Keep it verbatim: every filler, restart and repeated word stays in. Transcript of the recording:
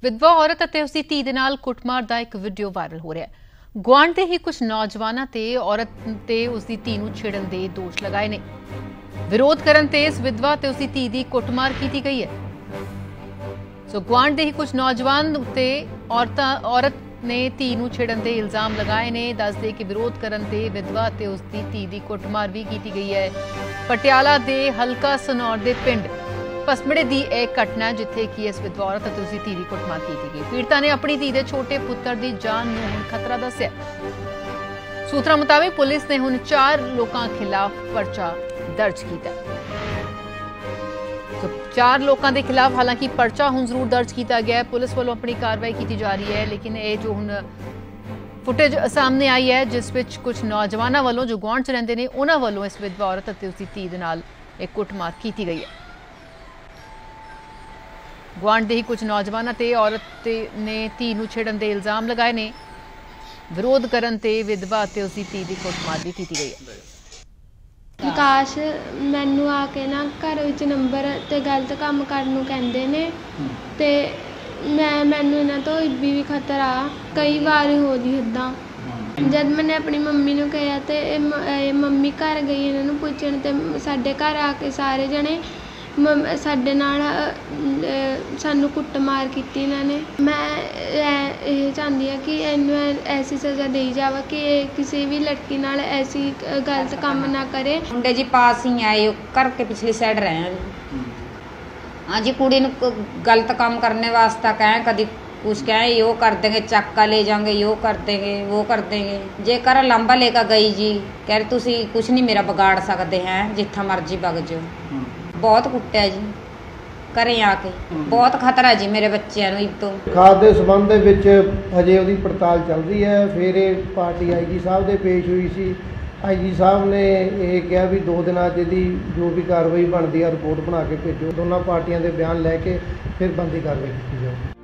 विधवा औरत ਅਤੇ ਉਸਦੀ ਧੀ ਦੇ ਨਾਲ ਕੁੱਟਮਾਰ ਦਾ ਇੱਕ ਵੀਡੀਓ ਵਾਇਰਲ ਹੋ ਰਿਹਾ ਹੈ। ਗੁਆਂਢ ਦੇ ਹੀ ਕੁਝ ਨੌਜਵਾਨਾਂ ਤੇ ਔਰਤ ਤੇ ਉਸਦੀ ਧੀ ਨੂੰ ਛੇੜਨ ਦੇ ਦੋਸ਼ ਲਗਾਏ ਨੇ। ਵਿਰੋਧ ਕਰਨ ਤੇ ਇਸ ਵਿਧਵਾ ਤੇ ਉਸਦੀ ਧੀ ਦੀ ਕੁੱਟਮਾਰ ਕੀਤੀ ਗਈ ਹੈ। ਸੋ ਗੁਆਂਢ ਦੇ ਹੀ ਕੁਝ ਨੌਜਵਾਨ ਉੱਤੇ ਔਰਤਾਂ ਔਰਤ ਨੇ ਧੀ ਨੂੰ ਛੇੜਨ ਦੇ ਇਲਜ਼ਾਮ ਲਗਾਏ ਨੇ। ਦੱਸਦੇ ਕਿ ਵਿਰੋਧ ਕਰਨ ਤੇ ਵਿਧਵਾ ਤੇ ਉਸਦੀ ਧੀ ਦੀ ਕੁੱਟਮਾਰ ਵੀ ਕੀਤੀ ਗਈ ਹੈ। ਪਟਿਆਲਾ ਦੇ ਹਲਕਾ ਸਨੌਰ ਦੇ ਪਿੰਡ पसमड़े की एक घटना जिथे कि इस विधवा औरत और उसकी धी की कुटमार की गई। पीड़िता ने अपनी धी के छोटे पुत्र की जान नूं हुण खतरा दस्सिया। सूत्रों मुताबिक पुलिस ने हुण चार लोगों खिलाफ परचा दर्ज किया। तो चार लोगों के खिलाफ हालांकि परचा हुण जरूर दर्ज किया गया है। पुलिस वालों अपनी कार्रवाई की जा रही है, लेकिन ये जो हुण फुटेज सामने आई है जिस विच कुछ नौजवानों वालों जो गुआंढ च रहिंदे ने उन्हां वालों इस विधवा औरत और उसकी धी दे नाल एक कुटमार की गई है। गुआंढ ਦੇ ਹੀ कुछ नौजवानों ते औरत ने धी नूं छेड़न ਦੇ इल्जाम लगाए ने। विरोध करन ते विधवा ते उसकी धी की कुटमार भी की गई है। विकास मैनू आके ना घर विच नंबर ते गलत काम करन नूं कहंदे ने ते मैं मैनू इन्हां तो इब्बी भी खतरा कई बार हो जी इदां। जद मैंने अपनी मम्मी नूं कहा ते मम्मी घर गई इन्हां नूं पुछण ते साडे घर आके सारे जने साडे नाल सानू कुटमार कीती इन्हां ने। मैं ये चाहती हाँ कि इनू ऐसी सज़ा दी जाए कि किसी भी लड़की नाल ऐसी गलत काम ना करे। मुंडे जी पास ही आए घर के पिछली साइड रहे हैं। हाँ जी कुड़ी नूं गलत काम करने वास्ते कहें कभी कुछ कहें यो कर देंगे चक्का ले जाएंगे यो कर देंगे वो कर देंगे। जे घर लांबा लेकर गई जी कह रहे तुसी कुछ नहीं मेरा बिगाड़ सकते हैं जिथा मर्जी वग जाओ। बहुत कुट्टिया जी घरे आके बहुत खतरा जी मेरे बच्चों नूं इब तो। खाद के संबंध विच हजे उहदी पड़ताल चल रही है। फिर ये पार्टी आई जी साहब दे पेश हुई सी। आई जी साहब ने यह कहा भी दो दिन इहदी जो भी कार्रवाई बनती है रिपोर्ट बना के भेजो। दोनों पार्टियां दे बयान लैके फिर बनती कार्रवाई की जाए।